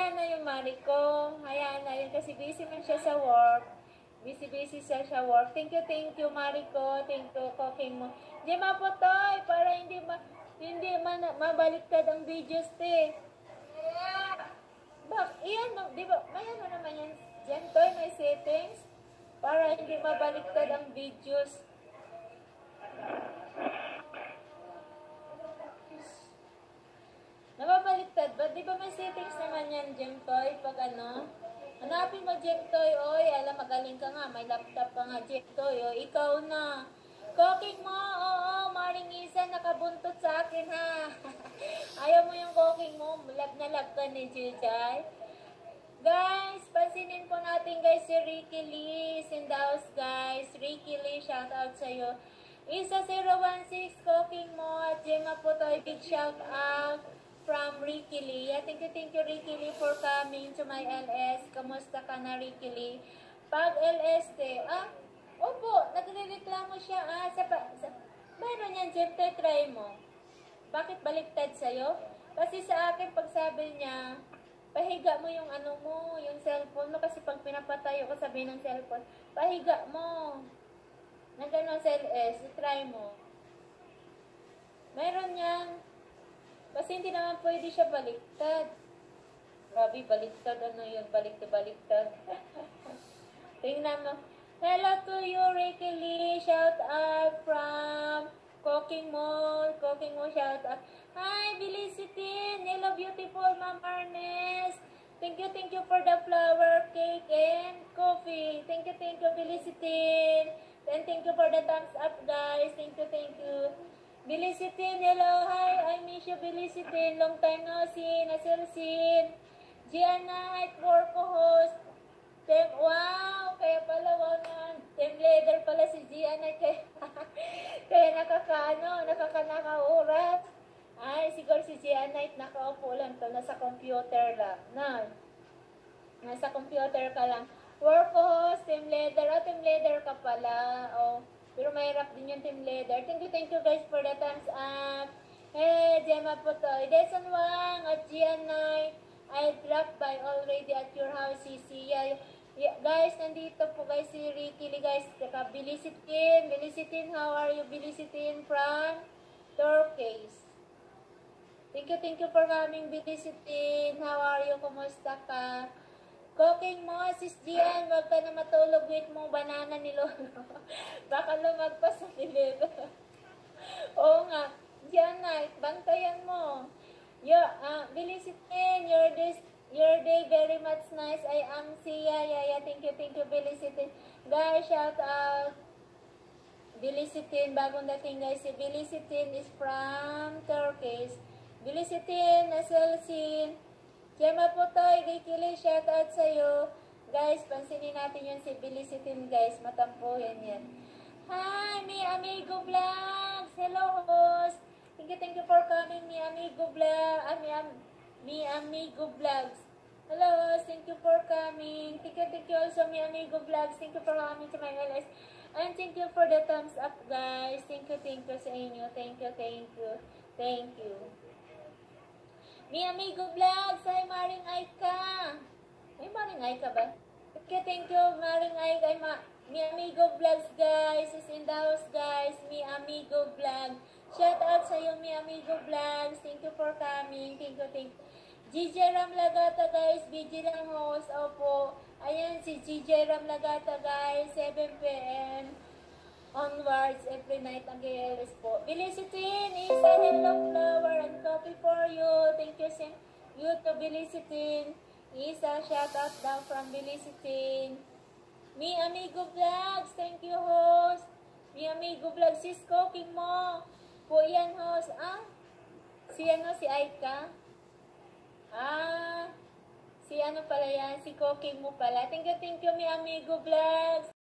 hayaan na yung Mari ko. Hayaan na yun kasi busy man siya sa work. Busy siya sa work. Thank you, Mari ko. Thank you, cooking mo. Di maputoy, para hindi mabaliktad ang videos, te. Iyan, di ba, may ano naman yan, dyan, toy, may settings, para hindi mabaliktad ang videos. Nababaliktad ba? Di ba may settings naman yan, Jemtoy? Pag ano? Hanapin mo, Jemtoy. Oy, alam, magaling ka nga. May laptop ka nga, Jemtoy. O, ikaw na. Cooking mo. Oo, Maring Isa, nakabuntot sa akin, ha. Ayaw mo yung cooking mo. Lag na lag ka ni Jujay. Guys, pansinin po natin, guys, si Ricky Lee. In the house, guys. Ricky Lee, shout out sa'yo. Isa 016, cooking mo. At Gemma po to, big shout out from Ricky Lee. Thank you, Ricky Lee, for coming to my LS. Kamusta ka na, Ricky Lee? Pag LS, opo, nagre-reklamo siya, meron yan, Jeff, try mo. Bakit baliktad sa'yo? Kasi sa akin, pag sabi niya, pahiga mo yung ano mo, yung cellphone mo, kasi pag pinapatayo ko sabi ng cellphone, pahiga mo. Na gano'n sa LS, try mo. Meron yan. Kasi hindi naman pwede siya baliktad. Grabe, baliktad. Ano yun? Baliktad. Tingnan mo. Hello to you, Ricky Lee. Shout out from Cooking Mo. Cooking Mo, shout out. Hi, Felicity. Hello, beautiful Ma'am Ernest. Thank you for the flower, cake, and coffee. Thank you, Felicity. And thank you for the thumbs up, guys. Thank you. Felicity, hello, hi, I miss you, Felicity. Long time no see, nasilsin. Gianna, work co-host. Wow, kaya pala, wow naman. Team leader pala si Gianna, kaya nakakaurat. Ay, siguro si Gianna, nakaupo lang to, nasa computer lang. Nasa computer ka lang. Work co-host, team leader. Team leader ka pala. Pero mahirap din yung team leader. Thank you guys for the thumbs up. Hey, Gemma po to. Deson Wang at Gianna, I dropped by already at your house, Sia. Yeah, guys, nandito po guys si Ricky Lee, guys. Saka Bilisitin, how are you? Bilisitin from Turkey. Thank you for coming, Bilisitin. How are you? Kumusta ka? Cooking mo, sis Gian, wag ka na matulog with mo banana ni Lolo. Baka lumagpas sa kilid. Oo nga, Gian, bantayan mo. Bilisitin, your day very much nice. I am Sia. Thank you, Bilisitin. Guys, shout out. Bilisitin, bagong dating guys. Si Bilisitin is from Turkey. Bilisitin, naselsin. Gemma po to, Ricky Lee, shout out sa'yo. Guys, pansinin natin yun si Bilisitin, guys. Matampuhin yan. Hi, Mi Amigo Vlogs. Hello, host. Thank you for coming, Mi Amigo Vlogs. Mi Amigo Vlogs. Hello, host. Thank you for coming. Thank you also, Mi Amigo Vlogs. Thank you for coming to my LS. And thank you for the thumbs up, guys. Thank you sa inyo. Thank you. Mi Amigo Vlogs, hi Maring Aika. May Maring Aika ba? Okay, thank you Maring Aika. Mi Amigo Vlogs, guys, is in the house, guys. Mi Amigo Vlog. Shout out sa iyo, Mi Amigo Vlogs. Thank you for coming. Thank you. GJ Ram Lagata, guys. BJ Ram host. Opo. Ayan si GJ Ram Lagata, guys. 7 p.m. onwards every night ang GLS po. Bilisitin, Isa, hello, flower and coffee for you. Thank you, you to Bilisitin. Isa, shout out daw from Bilisitin. Mi Amigo Vlogs, thank you, host. Mi Amigo Vlogs, sis, cooking mo. Po yan, host. Si Aika. Si ano pala yan, si cooking mo pala. Thank you, Mi Amigo Vlogs.